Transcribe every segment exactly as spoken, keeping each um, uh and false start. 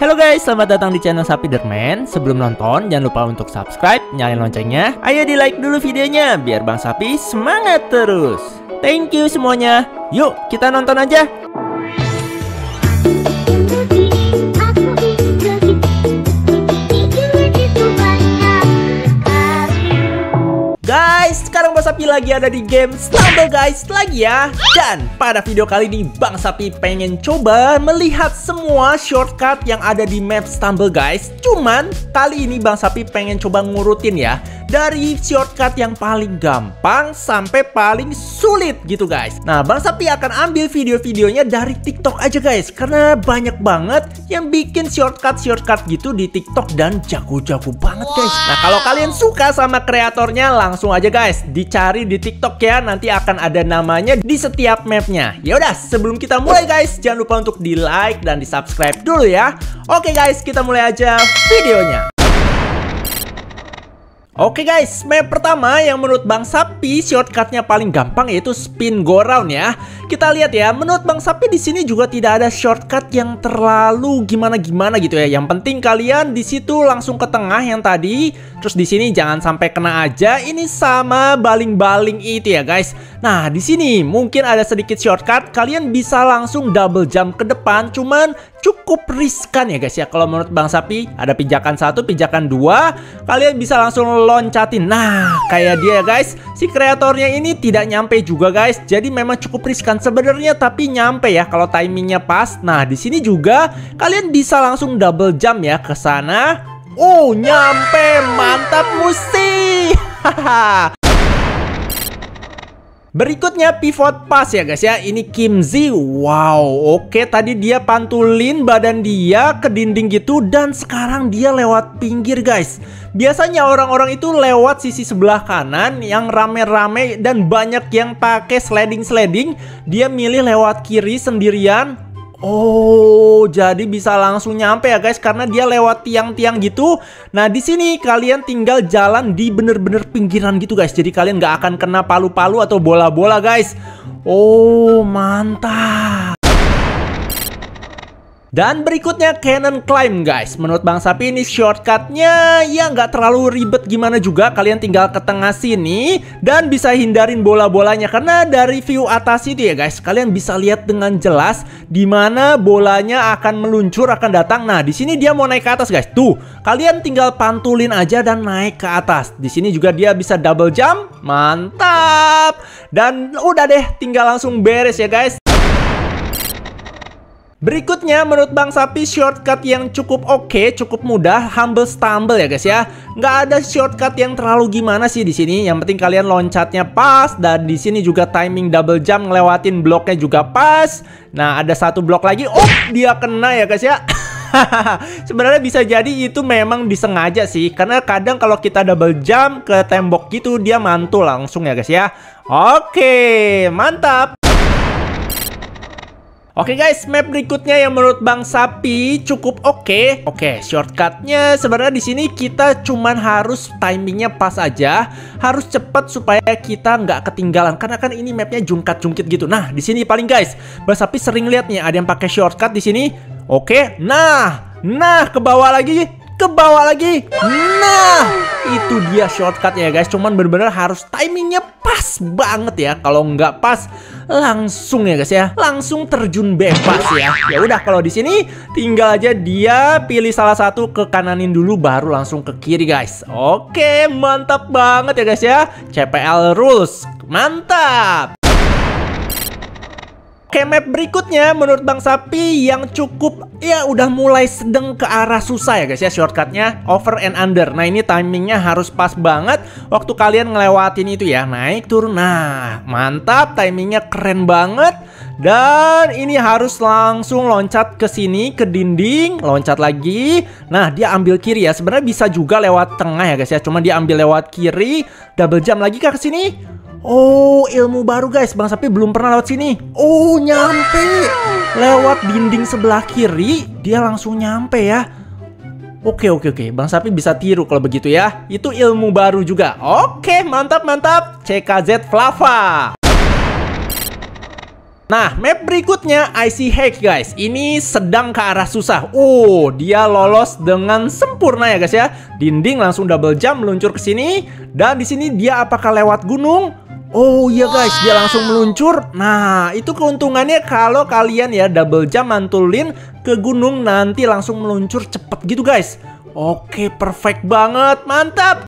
Halo guys, selamat datang di channel Sapiderman. Sebelum nonton, jangan lupa untuk subscribe, nyalain loncengnya. Ayo di like dulu videonya, biar Bang Sapi semangat terus. Thank you semuanya. Yuk, kita nonton aja. Guys, sekarang Bang Sapi lagi ada di game Stumble guys lagi ya. Dan pada video kali ini Bang Sapi pengen coba melihat semua shortcut yang ada di map Stumble guys. Cuman kali ini Bang Sapi pengen coba ngurutin ya, dari shortcut yang paling gampang sampai paling sulit gitu guys. Nah, Bang Sapi akan ambil video-videonya dari TikTok aja guys, karena banyak banget yang bikin shortcut-shortcut gitu di TikTok dan jago-jago banget guys. Nah, kalau kalian suka sama kreatornya, langsung aja guys dicari di TikTok ya, nanti akan ada namanya di setiap mapnya. Yaudah, sebelum kita mulai guys, jangan lupa untuk di like dan di subscribe dulu ya. Oke guys, kita mulai aja videonya. Oke guys, map pertama yang menurut Bang Sapi shortcutnya paling gampang yaitu spin go round ya. Kita lihat ya, menurut Bang Sapi di sini juga tidak ada shortcut yang terlalu gimana-gimana gitu ya. Yang penting kalian di situ langsung ke tengah yang tadi, terus di sini jangan sampai kena aja. Ini sama baling-baling itu ya guys. Nah, di sini mungkin ada sedikit shortcut, kalian bisa langsung double jump ke depan, cuman cukup riskan ya guys ya. Kalau menurut Bang Sapi ada pijakan satu, pijakan dua, kalian bisa langsung loncatin. Nah, kayak dia guys, si kreatornya ini tidak nyampe juga guys. Jadi memang cukup riskan sebenarnya, tapi nyampe ya kalau timingnya pas. Nah, di sini juga kalian bisa langsung double jump ya ke sana. Oh, nyampe, mantap musik. Hahaha. Berikutnya pivot pass ya guys ya. Ini Kimzi. Wow, oke, tadi dia pantulin badan dia ke dinding gitu, dan sekarang dia lewat pinggir guys. Biasanya orang-orang itu lewat sisi sebelah kanan yang rame-rame dan banyak yang pakai sliding-sliding. Dia milih lewat kiri sendirian. Oh, jadi bisa langsung nyampe ya guys, karena dia lewat tiang-tiang gitu. Nah, di sini kalian tinggal jalan di bener-bener pinggiran gitu guys. Jadi kalian nggak akan kena palu-palu atau bola-bola guys. Oh, mantap. Dan berikutnya Cannon Climb guys. Menurut Bang Sapi ini shortcutnya ya nggak terlalu ribet gimana juga. Kalian tinggal ke tengah sini dan bisa hindarin bola-bolanya, karena dari view atas itu ya guys, kalian bisa lihat dengan jelas di mana bolanya akan meluncur, akan datang. Nah, di sini dia mau naik ke atas guys. Tuh, kalian tinggal pantulin aja dan naik ke atas. Di sini juga dia bisa double jump. Mantap. Dan udah deh, tinggal langsung beres ya guys. Berikutnya menurut Bang Sapi shortcut yang cukup oke, cukup mudah, Humble Stumble ya guys ya. Nggak ada shortcut yang terlalu gimana sih di sini. Yang penting kalian loncatnya pas, dan di sini juga timing double jump ngelewatin bloknya juga pas. Nah, ada satu blok lagi, oh dia kena ya guys ya. Sebenarnya bisa jadi itu memang disengaja sih, karena kadang kalau kita double jump ke tembok gitu dia mantul langsung ya guys ya. Oke, mantap. Oke guys, map berikutnya yang menurut Bang Sapi cukup oke. Oke, shortcutnya sebenarnya di sini kita cuman harus timingnya pas aja, harus cepat supaya kita nggak ketinggalan, karena kan ini mapnya jungkat-jungkit gitu. Nah, di sini paling guys, Bang Sapi sering lihat nih ada yang pakai shortcut di sini. Oke, nah, nah ke bawah lagi, ke bawah lagi. Nah, itu dia shortcutnya ya guys. Cuman bener-bener harus timingnya pas banget ya. Kalau nggak pas, langsung ya guys ya, langsung terjun bebas ya. Ya udah, kalau di sini tinggal aja dia pilih salah satu, ke kananin dulu baru langsung ke kiri guys. Oke, mantap banget ya guys ya. C P L rules, mantap. Oke, map berikutnya menurut Bang Sapi yang cukup ya udah mulai sedang ke arah susah ya guys ya, shortcutnya over and under. Nah, ini timingnya harus pas banget waktu kalian ngelewatin itu ya, naik turun. Nah, mantap, timingnya keren banget. Dan ini harus langsung loncat ke sini, ke dinding, loncat lagi. Nah, dia ambil kiri ya. Sebenarnya bisa juga lewat tengah ya guys ya, cuma dia ambil lewat kiri, double jump lagi ke sini. Oh, ilmu baru guys, Bang Sapi belum pernah lewat sini. Oh, nyampe lewat dinding sebelah kiri, dia langsung nyampe ya. Oke, oke, oke, Bang Sapi bisa tiru kalau begitu ya. Itu ilmu baru juga. Oke, mantap, mantap. C K Z Flava. Nah, map berikutnya Icy Hack guys. Ini sedang ke arah susah. Oh, dia lolos dengan sempurna ya guys ya. Dinding langsung double jump meluncur ke sini. Dan di sini dia apakah lewat gunung? Oh iya guys, dia langsung meluncur. Nah, itu keuntungannya kalau kalian ya double jump mantulin ke gunung nanti langsung meluncur cepet gitu guys. Oke, perfect banget, mantap.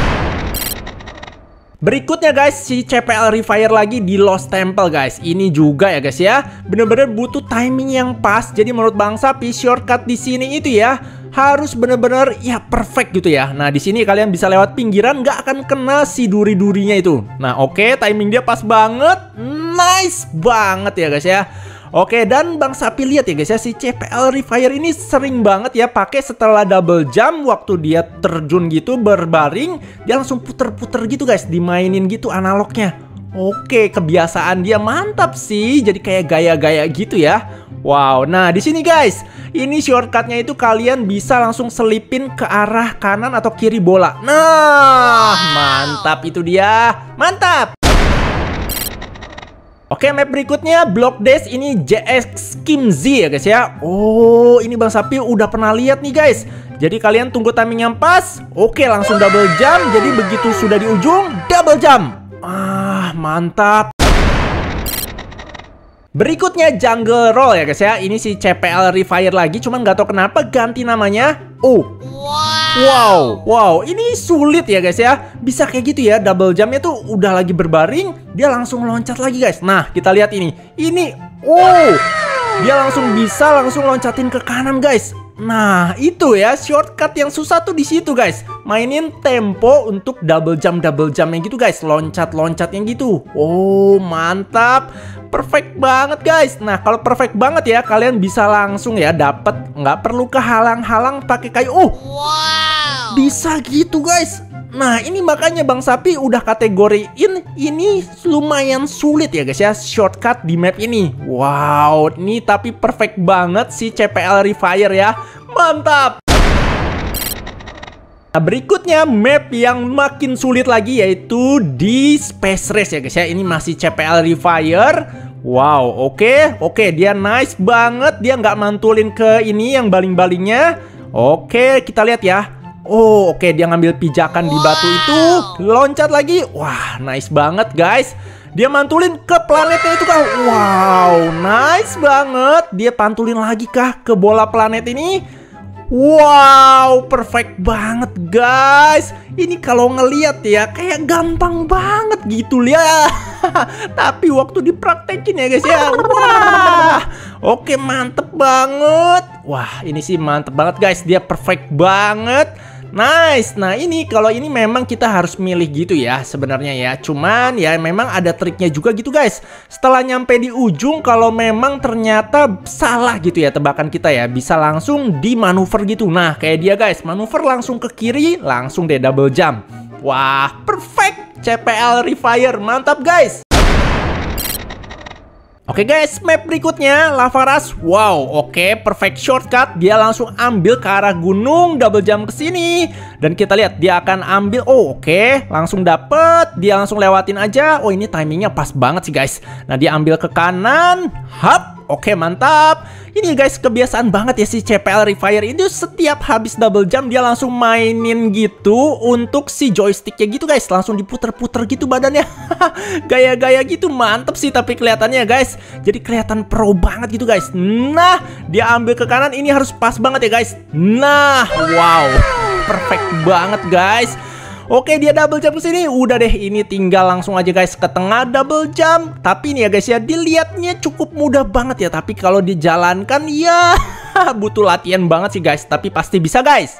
Berikutnya guys, si C P L Refire lagi di Lost Temple guys. Ini juga ya guys ya, bener-bener butuh timing yang pas. Jadi menurut Bang Sapi, shortcut di sini itu ya harus bener-bener ya perfect gitu ya. Nah di sini kalian bisa lewat pinggiran, nggak akan kena si duri-durinya itu. Nah oke, timing dia pas banget, nice banget ya guys ya. Oke, dan Bang Sapi lihat ya guys ya, si C P L Refire ini sering banget ya pakai setelah double jump. Waktu dia terjun gitu berbaring, dia langsung puter-puter gitu guys, dimainin gitu analognya. Oke, kebiasaan dia mantap sih, jadi kayak gaya-gaya gitu ya. Wow, nah di sini guys, ini shortcutnya itu kalian bisa langsung selipin ke arah kanan atau kiri bola. Nah, mantap itu dia, mantap. Oke, map berikutnya Block Dash, ini J X Kim Z ya guys ya. Oh, ini Bang Sapi udah pernah lihat nih guys. Jadi kalian tunggu timing yang pas. Oke, langsung double jump. Jadi begitu sudah di ujung, double jump. Ah, mantap. Berikutnya Jungle Roll ya guys ya. Ini si C P L Refire lagi, cuman nggak tahu kenapa ganti namanya. Oh, wow, wow, ini sulit ya guys ya. Bisa kayak gitu ya, double jumpnya tuh udah lagi berbaring, dia langsung loncat lagi guys. Nah, kita lihat ini. Ini, oh, dia langsung bisa langsung loncatin ke kanan guys. Nah, itu ya shortcut yang susah tuh di situ guys. Mainin tempo untuk double jump double jumpnya gitu guys, loncat-loncatnya gitu. Oh, mantap. Perfect banget guys. Nah, kalau perfect banget ya, kalian bisa langsung ya dapet, nggak perlu kehalang-halang pakai kayu. Oh, wow, bisa gitu guys. Nah, ini makanya Bang Sapi udah kategoriin ini lumayan sulit ya guys ya, shortcut di map ini. Wow, ini tapi perfect banget si C P L Refire ya. Mantap. Nah, berikutnya map yang makin sulit lagi yaitu di Space Race ya guys ya. Ini masih C P L Refire. Wow, oke, okay. oke, okay, dia nice banget. Dia nggak mantulin ke ini yang baling-balingnya. Oke, okay, kita lihat ya. Oh, oke, okay, dia ngambil pijakan di batu itu, loncat lagi. Wah, nice banget guys. Dia mantulin ke planetnya itu kah? Wow, nice banget. Dia pantulin lagi kah ke bola planet ini? Wow, perfect banget guys. Ini kalau ngeliat ya kayak gampang banget gitu ya. Tapi waktu dipraktekin ya guys ya, wah, oke, mantep banget. Wah, ini sih mantep banget guys. Dia perfect banget. Nice. Nah ini kalau ini memang kita harus milih gitu ya sebenarnya ya. Cuman ya memang ada triknya juga gitu guys. Setelah nyampe di ujung, kalau memang ternyata salah gitu ya tebakan kita ya, bisa langsung di manuver gitu. Nah kayak dia guys, manuver langsung ke kiri, langsung deh double jump. Wah, perfect. C P L Refire, mantap guys. Oke guys, map berikutnya Lava Rush. Wow, oke, perfect shortcut. Dia langsung ambil ke arah gunung, double jump ke sini. Dan kita lihat dia akan ambil. Oh, oke, langsung dapet. Dia langsung lewatin aja. Oh, ini timingnya pas banget sih guys. Nah, dia ambil ke kanan. Hap. Oke, mantap. Ini guys, kebiasaan banget ya si C P L Refire itu setiap habis double jump dia langsung mainin gitu untuk si joysticknya gitu guys. Langsung diputer-puter gitu badannya. Gaya-gaya gitu, mantep sih tapi kelihatannya guys. Jadi kelihatan pro banget gitu guys. Nah, dia ambil ke kanan, ini harus pas banget ya guys. Nah, wow, perfect banget guys. Oke, dia double jump ke sini. Udah deh, ini tinggal langsung aja guys ke tengah double jump. Tapi ini ya guys ya, dilihatnya cukup mudah banget ya. Tapi kalau dijalankan ya butuh latihan banget sih guys. Tapi pasti bisa guys.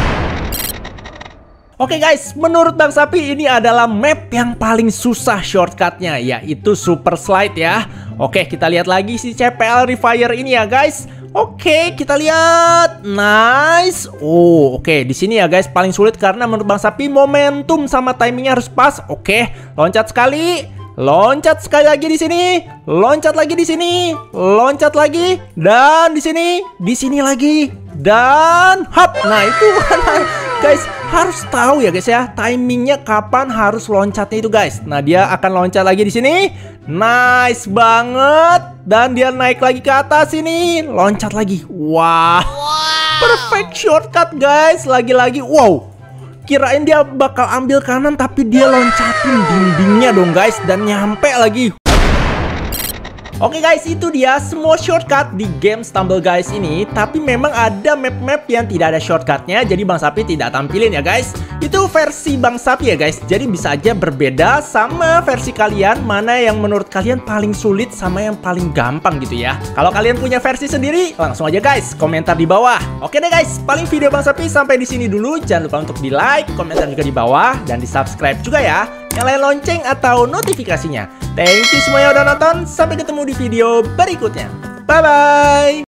Oke guys, menurut Bang Sapi ini adalah map yang paling susah shortcutnya, yaitu Super Slide ya. Oke, kita lihat lagi si C P L Refire ini ya guys. Oke, kita lihat. Nice. Oh, oke. Di sini ya guys paling sulit karena menurut Bang Sapi momentum sama timingnya harus pas. Oke, loncat sekali. Loncat sekali lagi di sini. Loncat lagi di sini. Loncat lagi dan di sini, di sini lagi dan hop. Nah, itu guys harus tahu ya guys ya, timingnya kapan harus loncatnya itu guys. Nah, dia akan loncat lagi di sini. Nice banget. Dan dia naik lagi ke atas ini, loncat lagi. Wow, perfect shortcut guys. Lagi-lagi wow, kirain dia bakal ambil kanan tapi dia loncatin dindingnya dong guys, dan nyampe lagi. Oke guys, itu dia semua shortcut di game Stumble Guys ini. Tapi memang ada map-map yang tidak ada shortcutnya, jadi Bang Sapi tidak tampilin ya guys. Itu versi Bang Sapi ya guys. Jadi bisa aja berbeda sama versi kalian, mana yang menurut kalian paling sulit sama yang paling gampang gitu ya. Kalau kalian punya versi sendiri, langsung aja guys komentar di bawah. Oke deh guys, paling video Bang Sapi sampai di sini dulu. Jangan lupa untuk di like, komentar juga di bawah, dan di subscribe juga ya. Nyalain lonceng atau notifikasinya. Thank you semuanya udah nonton. Sampai ketemu di video berikutnya. Bye-bye.